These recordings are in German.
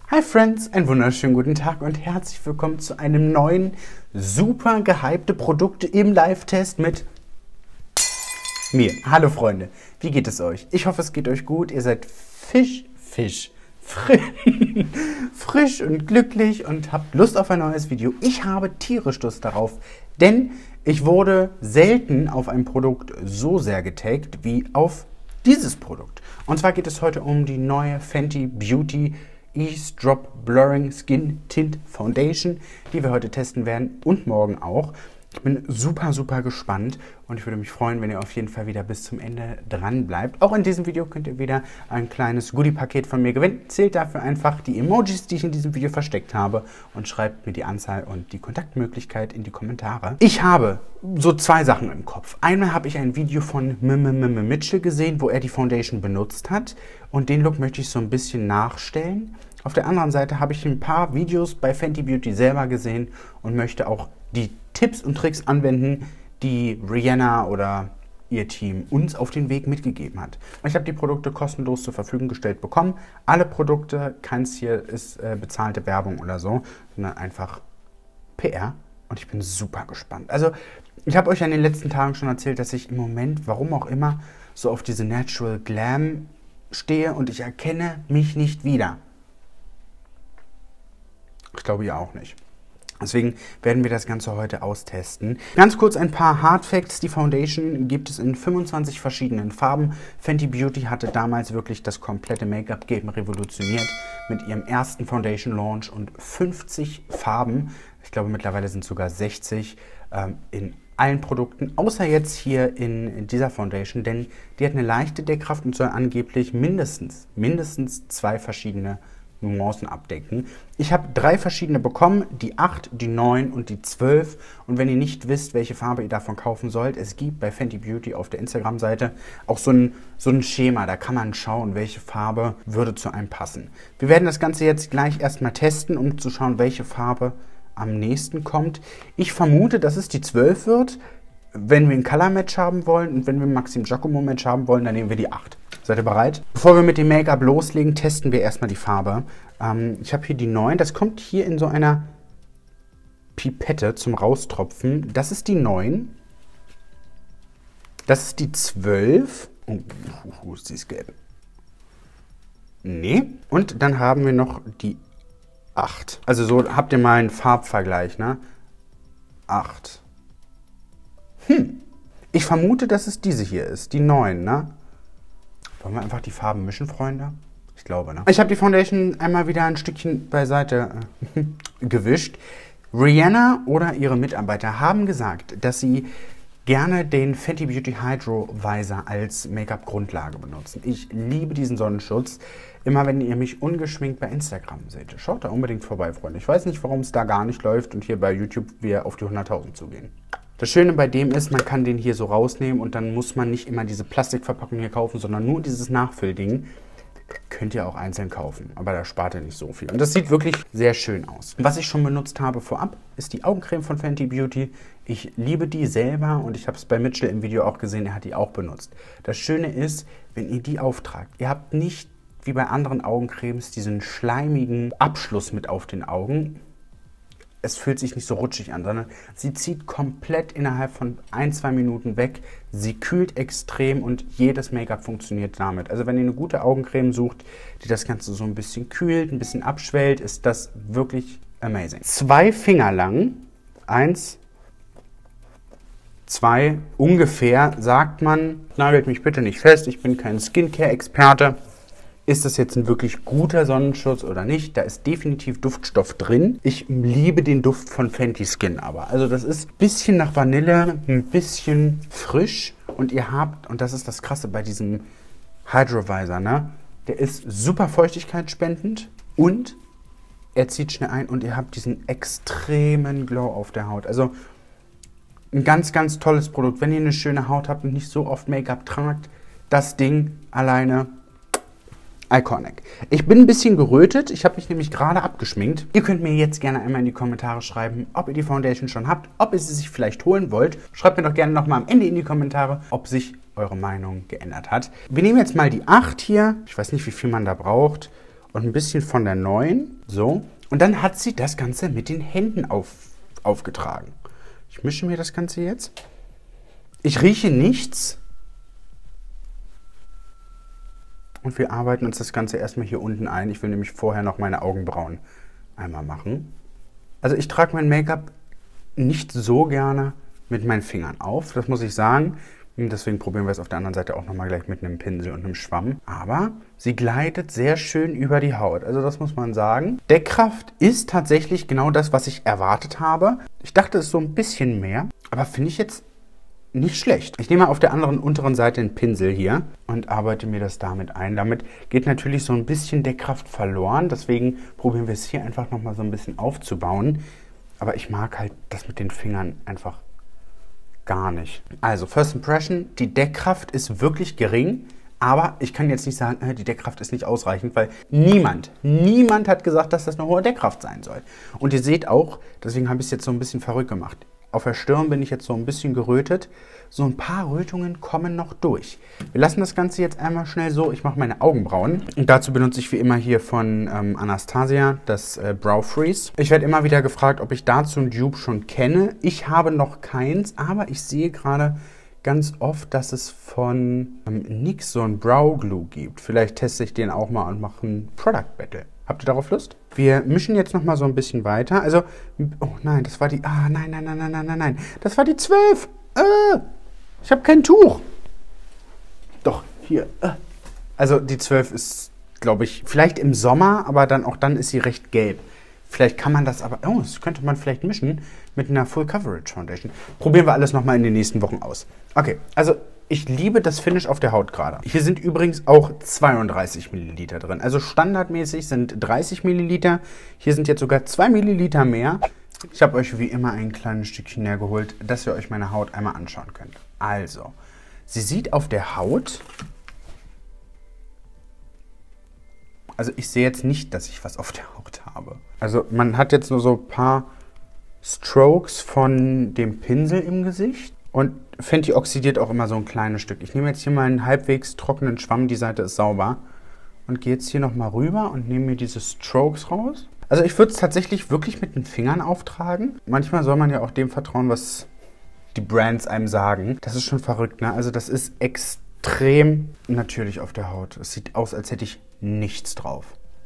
Hi Friends, einen wunderschönen guten Tag und herzlich willkommen zu einem neuen, super gehypte Produkt im Live-Test mit mir. Hallo Freunde, wie geht es euch? Ich hoffe, es geht euch gut. Ihr seid frisch und glücklich und habt Lust auf ein neues Video. Ich habe tierisch Lust darauf, denn ich wurde selten auf ein Produkt so sehr getaggt wie auf dieses Produkt. Und zwar geht es heute um die neue Fenty Beauty Ease Drop Blurring Skin Tint Foundation, die wir heute testen werden und morgen auch. Ich bin super gespannt und ich würde mich freuen, wenn ihr auf jeden Fall wieder bis zum Ende dran bleibt. Auch in diesem Video könnt ihr wieder ein kleines Goodie-Paket von mir gewinnen. Zählt dafür einfach die Emojis, die ich in diesem Video versteckt habe und schreibt mir die Anzahl und die Kontaktmöglichkeit in die Kommentare. Ich habe so zwei Sachen im Kopf. Einmal habe ich ein Video von Mitchell gesehen, wo er die Foundation benutzt hat und den Look möchte ich so ein bisschen nachstellen. Auf der anderen Seite habe ich ein paar Videos bei Fenty Beauty selber gesehen und möchte auch die Tipps und Tricks anwenden, die Rihanna oder ihr Team uns auf den Weg mitgegeben hat. Ich habe die Produkte kostenlos zur Verfügung gestellt bekommen. Alle Produkte, keins hier ist bezahlte Werbung oder so, sondern einfach PR und ich bin super gespannt. Also ich habe euch in den letzten Tagen schon erzählt, dass ich im Moment, warum auch immer, so auf diese Natural Glam stehe und ich erkenne mich nicht wieder. Ich glaube, ihr auch nicht. Deswegen werden wir das Ganze heute austesten. Ganz kurz ein paar Hard Facts. Die Foundation gibt es in 25 verschiedenen Farben. Fenty Beauty hatte damals wirklich das komplette Make-up-Game revolutioniert mit ihrem ersten Foundation-Launch und 50 Farben. Ich glaube, mittlerweile sind es sogar 60 in allen Produkten, außer jetzt hier in dieser Foundation, denn die hat eine leichte Deckkraft und soll angeblich mindestens 2 verschiedene Nuancen abdecken. Ich habe 3 verschiedene bekommen, die 8, die 9 und die 12. Und wenn ihr nicht wisst, welche Farbe ihr davon kaufen sollt, es gibt bei Fenty Beauty auf der Instagram-Seite auch so ein Schema, da kann man schauen, welche Farbe würde zu einem passen. Wir werden das Ganze jetzt gleich erstmal testen, um zu schauen, welche Farbe am nächsten kommt. Ich vermute, dass es die 12 wird. Wenn wir ein Color-Match haben wollen und wenn wir ein Maxim Giacomo-Match haben wollen, dann nehmen wir die 8. Seid ihr bereit? Bevor wir mit dem Make-up loslegen, testen wir erstmal die Farbe. Ich habe hier die 9. Das kommt hier in so einer Pipette zum Raustropfen. Das ist die 9. Das ist die 12. Oh, ist dieses Gelb. Nee. Und dann haben wir noch die 8. Also so habt ihr mal einen Farbvergleich, ne? 8. Ich vermute, dass es diese hier ist, die 9, ne? Wollen wir einfach die Farben mischen, Freunde? Ich glaube, ne? Ich habe die Foundation einmal wieder ein Stückchen beiseite gewischt. Rihanna oder ihre Mitarbeiter haben gesagt, dass sie gerne den Fenty Beauty Hydro Visor als Make-up-Grundlage benutzen. Ich liebe diesen Sonnenschutz. Immer wenn ihr mich ungeschminkt bei Instagram seht, schaut da unbedingt vorbei, Freunde. Ich weiß nicht, warum es da gar nicht läuft und hier bei YouTube wir auf die 100.000 zugehen. Das Schöne bei dem ist, man kann den hier so rausnehmen und dann muss man nicht immer diese Plastikverpackung hier kaufen, sondern nur dieses Nachfüllding. Könnt ihr auch einzeln kaufen, aber da spart ihr nicht so viel. Und das sieht wirklich sehr schön aus. Was ich schon benutzt habe vorab, ist die Augencreme von Fenty Beauty. Ich liebe die selber und ich habe es bei Mitchell im Video auch gesehen, er hat die auch benutzt. Das Schöne ist, wenn ihr die auftragt, ihr habt nicht wie bei anderen Augencremes diesen schleimigen Abschluss mit auf den Augen. Es fühlt sich nicht so rutschig an, sondern sie zieht komplett innerhalb von 1-2 Minuten weg. Sie kühlt extrem und jedes Make-up funktioniert damit. Also wenn ihr eine gute Augencreme sucht, die das Ganze so ein bisschen kühlt, ein bisschen abschwellt, ist das wirklich amazing. 2 Finger lang, 1, 2 ungefähr, sagt man. Nagelt mich bitte nicht fest, ich bin kein Skincare-Experte. Ist das jetzt ein wirklich guter Sonnenschutz oder nicht? Da ist definitiv Duftstoff drin. Ich liebe den Duft von Fenty Skin aber. Also das ist ein bisschen nach Vanille, ein bisschen frisch. Und ihr habt, und das ist das Krasse bei diesem Hydro Visor, ne? Der ist super feuchtigkeitsspendend und er zieht schnell ein und ihr habt diesen extremen Glow auf der Haut. Also ein ganz tolles Produkt. Wenn ihr eine schöne Haut habt und nicht so oft Make-up tragt, das Ding alleine iconic. Ich bin ein bisschen gerötet, ich habe mich nämlich gerade abgeschminkt. Ihr könnt mir jetzt gerne einmal in die Kommentare schreiben, ob ihr die Foundation schon habt, ob ihr sie sich vielleicht holen wollt. Schreibt mir doch gerne nochmal am Ende in die Kommentare, ob sich eure Meinung geändert hat. Wir nehmen jetzt mal die 8 hier. Ich weiß nicht, wie viel man da braucht. und ein bisschen von der neuen. So. Und dann hat sie das Ganze mit den Händen aufgetragen. Ich mische mir das Ganze jetzt. Ich rieche nichts. Und wir arbeiten uns das Ganze erstmal hier unten ein. Ich will nämlich vorher noch meine Augenbrauen einmal machen. Also ich trage mein Make-up nicht so gerne mit meinen Fingern auf. Das muss ich sagen. Deswegen probieren wir es auf der anderen Seite auch nochmal gleich mit einem Pinsel und einem Schwamm. Aber sie gleitet sehr schön über die Haut. Also das muss man sagen. Deckkraft ist tatsächlich genau das, was ich erwartet habe. Ich dachte, es ist so ein bisschen mehr. Aber finde ich jetzt nicht schlecht. Ich nehme auf der anderen unteren Seite einen Pinsel hier und arbeite mir das damit ein. Damit geht natürlich so ein bisschen Deckkraft verloren. Deswegen probieren wir es hier einfach nochmal so ein bisschen aufzubauen. Aber ich mag halt das mit den Fingern einfach gar nicht. Also, First Impression, die Deckkraft ist wirklich gering, aber ich kann jetzt nicht sagen, die Deckkraft ist nicht ausreichend, weil niemand hat gesagt, dass das eine hohe Deckkraft sein soll. Und ihr seht auch, deswegen habe ich es jetzt so ein bisschen verrückt gemacht. Auf der Stirn bin ich jetzt so ein bisschen gerötet. So ein paar Rötungen kommen noch durch. Wir lassen das Ganze jetzt einmal schnell so. Ich mache meine Augenbrauen. Und dazu benutze ich wie immer hier von Anastasia das Brow Freeze. Ich werde immer wieder gefragt, ob ich dazu ein Dupe schon kenne. Ich habe noch keins, aber ich sehe gerade ganz oft, dass es von NYX so ein Brow Glue gibt. Vielleicht teste ich den auch mal und mache ein Product Battle. Habt ihr darauf Lust? Wir mischen jetzt noch mal so ein bisschen weiter. Also, oh nein, das war die, nein. Das war die 12. Ich habe kein Tuch. Doch, hier. Also, die 12 ist, glaube ich, vielleicht im Sommer, aber auch dann ist sie recht gelb. Vielleicht kann man das aber, das könnte man vielleicht mischen mit einer Full Coverage Foundation. Probieren wir alles noch mal in den nächsten Wochen aus. Okay, also ich liebe das Finish auf der Haut gerade. Hier sind übrigens auch 32 Milliliter drin. Also standardmäßig sind 30 Milliliter. Hier sind jetzt sogar 2 Milliliter mehr. Ich habe euch wie immer ein kleines Stückchen näher geholt, dass ihr euch meine Haut einmal anschauen könnt. Also, sie sieht auf der Haut... Also ich sehe jetzt nicht, dass ich was auf der Haut habe. Also man hat jetzt nur so ein paar Strokes von dem Pinsel im Gesicht. Und Fenty oxidiert auch immer so ein kleines Stück. Ich nehme jetzt hier mal einen halbwegs trockenen Schwamm, die Seite ist sauber. Und gehe jetzt hier nochmal rüber und nehme mir diese Strokes raus. Also ich würde es tatsächlich wirklich mit den Fingern auftragen. Manchmal soll man ja auch dem vertrauen, was die Brands einem sagen. Das ist schon verrückt, ne? Also das ist extrem natürlich auf der Haut. Es sieht aus, als hätte ich nichts drauf.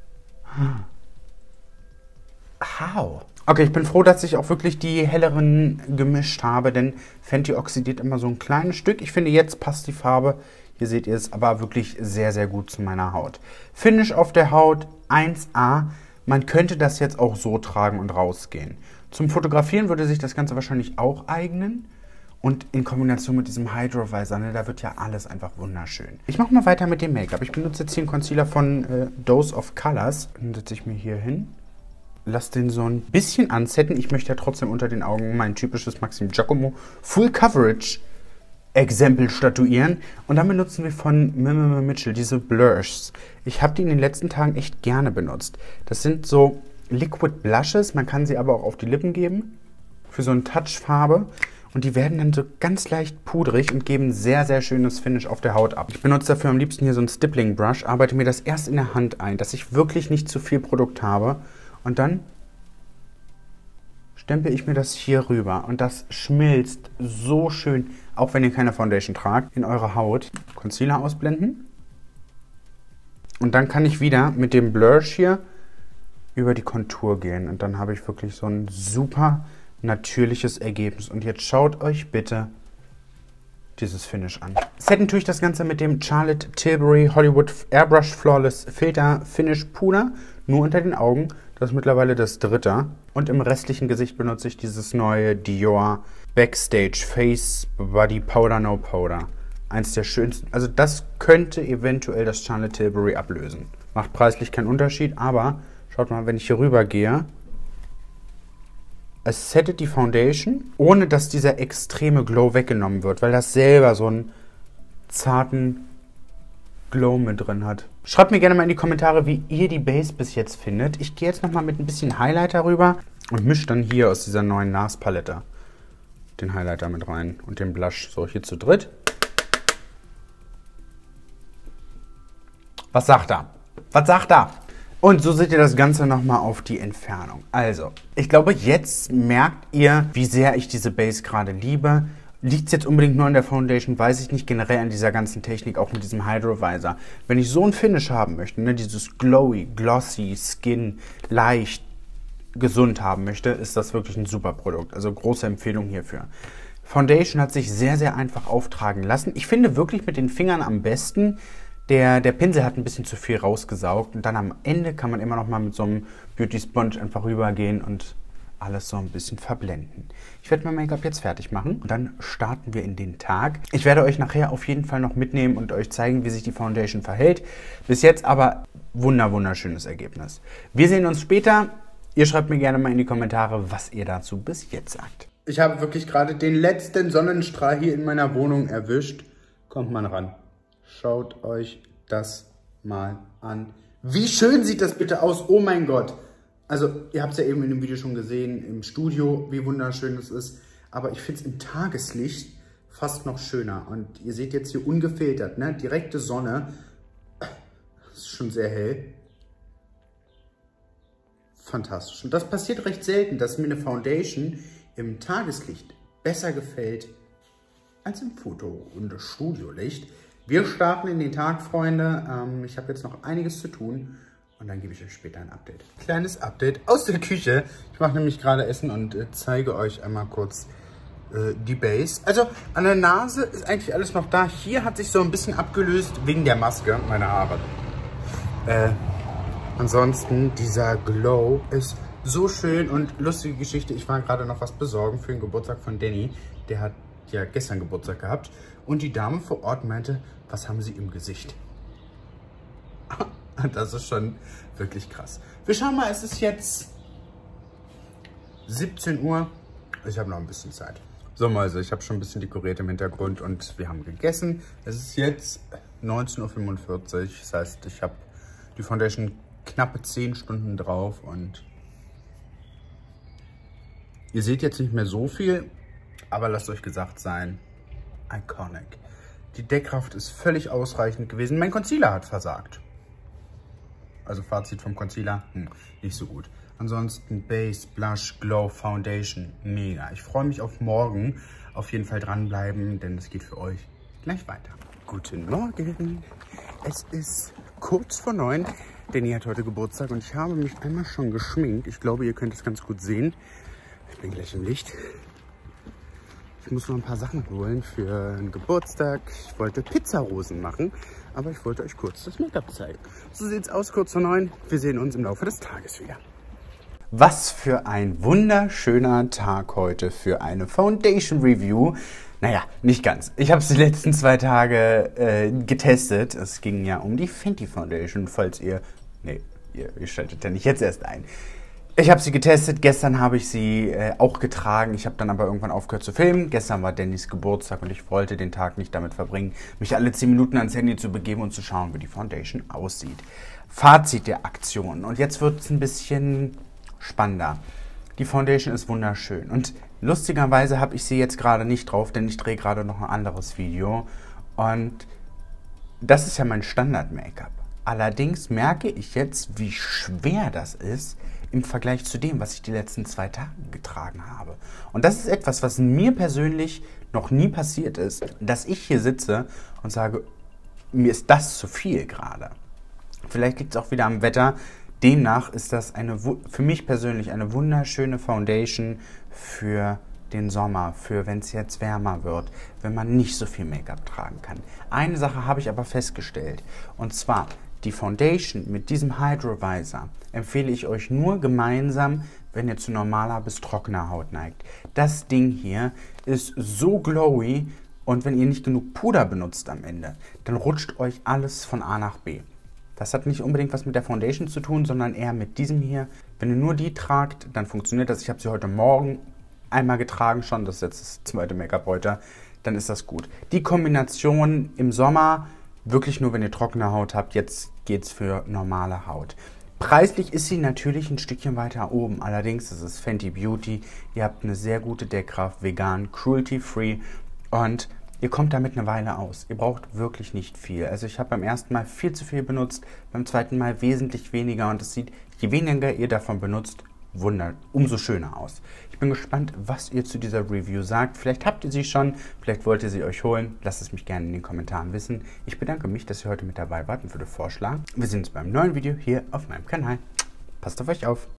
How? Okay, ich bin froh, dass ich auch wirklich die helleren gemischt habe, denn Fenty oxidiert immer so ein kleines Stück. Ich finde, jetzt passt die Farbe, hier seht ihr es, aber wirklich sehr, sehr gut zu meiner Haut. Finish auf der Haut 1A. Man könnte das jetzt auch so tragen und rausgehen. Zum Fotografieren würde sich das Ganze wahrscheinlich auch eignen. Und in Kombination mit diesem Hydro Visor, ne, da wird ja alles einfach wunderschön. Ich mache mal weiter mit dem Make-up. Ich benutze jetzt hier einen Concealer von Dose of Colors. Den setze ich mir hier hin. Lass den so ein bisschen ansetten. Ich möchte ja trotzdem unter den Augen mein typisches Maxim Giacomo Full Coverage Exempel statuieren. Und dann benutzen wir von Mitchell diese Blushs. Ich habe die in den letzten Tagen echt gerne benutzt. Das sind so Liquid Blushes. Man kann sie aber auch auf die Lippen geben. Für so eine Touchfarbe. Und die werden dann so ganz leicht pudrig und geben sehr, sehr schönes Finish auf der Haut ab. Ich benutze dafür am liebsten hier so einen Stippling Brush, arbeite mir das erst in der Hand ein, dass ich wirklich nicht zu viel Produkt habe. Und dann stempel ich mir das hier rüber. Und das schmilzt so schön, auch wenn ihr keine Foundation tragt, in eure Haut. Concealer ausblenden. Und dann kann ich wieder mit dem Blush hier über die Kontur gehen. Und dann habe ich wirklich so ein super natürliches Ergebnis. Und jetzt schaut euch bitte dieses Finish an. Setten tue ich das Ganze mit dem Charlotte Tilbury Hollywood Airbrush Flawless Filter Finish Puder. Nur unter den Augen. Das ist mittlerweile das dritte. Und im restlichen Gesicht benutze ich dieses neue Dior Backstage Face Body Powder No Powder. Eins der schönsten. Also das könnte eventuell das Charlotte Tilbury ablösen. Macht preislich keinen Unterschied, aber schaut mal, wenn ich hier rüber gehe, es settet die Foundation, ohne dass dieser extreme Glow weggenommen wird, weil das selber so einen zarten Glow mit drin hat. Schreibt mir gerne mal in die Kommentare, wie ihr die Base bis jetzt findet. Ich gehe jetzt nochmal mit ein bisschen Highlighter rüber und mische dann hier aus dieser neuen NARS-Palette den Highlighter mit rein und den Blush. So, hier zu dritt. Was sagt er? Was sagt er? Und so seht ihr das Ganze nochmal auf die Entfernung. Also, ich glaube, jetzt merkt ihr, wie sehr ich diese Base gerade liebe. Liegt es jetzt unbedingt nur an der Foundation, weiß ich nicht, generell an dieser ganzen Technik, auch mit diesem Hydro Visor. Wenn ich so ein Finish haben möchte, ne, dieses glowy, glossy, skin, leicht, gesund haben möchte, ist das wirklich ein super Produkt. Also große Empfehlung hierfür. Foundation hat sich sehr, sehr einfach auftragen lassen. Ich finde wirklich mit den Fingern am besten. Der Pinsel hat ein bisschen zu viel rausgesaugt und dann am Ende kann man immer noch mal mit so einem Beauty Sponge einfach rübergehen und alles so ein bisschen verblenden. Ich werde mein Make-up jetzt fertig machen und dann starten wir in den Tag. Ich werde euch nachher auf jeden Fall noch mitnehmen und euch zeigen, wie sich die Foundation verhält. Bis jetzt aber wunderschönes Ergebnis. Wir sehen uns später. Ihr schreibt mir gerne mal in die Kommentare, was ihr dazu bis jetzt sagt. Ich habe wirklich gerade den letzten Sonnenstrahl hier in meiner Wohnung erwischt. Kommt mal ran. Schaut euch das mal an. Wie schön sieht das bitte aus? Oh mein Gott. Also, ihr habt es ja eben in dem Video schon gesehen, im Studio, wie wunderschön es ist. Aber ich finde es im Tageslicht fast noch schöner. Und ihr seht jetzt hier ungefiltert, ne? Direkte Sonne. Das ist schon sehr hell. Fantastisch. Und das passiert recht selten, dass mir eine Foundation im Tageslicht besser gefällt als im Foto- und Studiolicht. Wir starten in den Tag, Freunde. Ich habe jetzt noch einiges zu tun und dann gebe ich euch später ein Update. Kleines Update aus der Küche. Ich mache nämlich gerade Essen und zeige euch einmal kurz die Base. Also an der Nase ist eigentlich alles noch da. Hier hat sich so ein bisschen abgelöst wegen der Maske meiner Haare. Ansonsten dieser Glow ist so schön und lustige Geschichte. Ich war gerade noch was besorgen für den Geburtstag von Danny. Der hat ja gestern Geburtstag gehabt. Und die Dame vor Ort meinte, was haben Sie im Gesicht? Das ist schon wirklich krass. Wir schauen mal, es ist jetzt 17 Uhr. Ich habe noch ein bisschen Zeit. So, Mäuse, ich habe schon ein bisschen dekoriert im Hintergrund und wir haben gegessen. Es ist jetzt 19:45 Uhr. Das heißt, ich habe die Foundation knappe 10 Stunden drauf und ihr seht jetzt nicht mehr so viel, aber lasst euch gesagt sein, iconic. Die Deckkraft ist völlig ausreichend gewesen. Mein Concealer hat versagt. Also Fazit vom Concealer, nicht so gut. Ansonsten Base, Blush, Glow, Foundation, mega. Ich freue mich auf morgen. Auf jeden Fall dranbleiben, denn es geht für euch gleich weiter. Guten Morgen. Es ist kurz vor 9. Danny hat heute Geburtstag und ich habe mich einmal schon geschminkt. Ich glaube, ihr könnt es ganz gut sehen. Ich bin gleich im Licht. Ich muss noch ein paar Sachen holen für einen Geburtstag. Ich wollte Pizzarosen machen, aber ich wollte euch kurz das Make-up zeigen. So sieht es aus, kurz vor 9. Wir sehen uns im Laufe des Tages wieder. Was für ein wunderschöner Tag heute für eine Foundation Review. Naja, nicht ganz. Ich habe es die letzten 2 Tage getestet. Es ging ja um die Fenty Foundation, falls ihr... Nee, ihr schaltet ja nicht jetzt erst ein. Ich habe sie getestet, gestern habe ich sie auch getragen. Ich habe dann aber irgendwann aufgehört zu filmen. Gestern war Dannys Geburtstag und ich wollte den Tag nicht damit verbringen, mich alle 10 Minuten ans Handy zu begeben und zu schauen, wie die Foundation aussieht. Fazit der Aktion. Und jetzt wird es ein bisschen spannender. Die Foundation ist wunderschön. Und lustigerweise habe ich sie jetzt gerade nicht drauf, denn ich drehe gerade noch ein anderes Video. Und das ist ja mein Standard-Make-up. Allerdings merke ich jetzt, wie schwer das ist im Vergleich zu dem, was ich die letzten 2 Tage getragen habe. Und das ist etwas, was mir persönlich noch nie passiert ist, dass ich hier sitze und sage, mir ist das zu viel gerade. Vielleicht liegt es auch wieder am Wetter. Demnach ist das für mich persönlich eine wunderschöne Foundation für den Sommer, für wenn es jetzt wärmer wird, wenn man nicht so viel Make-up tragen kann. Eine Sache habe ich aber festgestellt, und zwar die Foundation mit diesem Hydro Visor empfehle ich euch nur gemeinsam, wenn ihr zu normaler bis trockener Haut neigt. Das Ding hier ist so glowy und wenn ihr nicht genug Puder benutzt am Ende, dann rutscht euch alles von A nach B. Das hat nicht unbedingt was mit der Foundation zu tun, sondern eher mit diesem hier. Wenn ihr nur die tragt, dann funktioniert das. Ich habe sie heute Morgen einmal getragen schon, das ist jetzt das zweite Make-up heute, dann ist das gut. Die Kombination im Sommer wirklich nur, wenn ihr trockene Haut habt. Jetzt geht es für normale Haut. Preislich ist sie natürlich ein Stückchen weiter oben. Allerdings ist es Fenty Beauty. Ihr habt eine sehr gute Deckkraft, vegan, cruelty-free und ihr kommt damit eine Weile aus. Ihr braucht wirklich nicht viel. Also ich habe beim ersten Mal viel zu viel benutzt, beim zweiten Mal wesentlich weniger und es sieht, je weniger ihr davon benutzt, umso schöner aus. Ich bin gespannt, was ihr zu dieser Review sagt. Vielleicht habt ihr sie schon, vielleicht wollt ihr sie euch holen. Lasst es mich gerne in den Kommentaren wissen. Ich bedanke mich, dass ihr heute mit dabei wart und würde vorschlagen, wir sehen uns beim neuen Video hier auf meinem Kanal. Passt auf euch auf.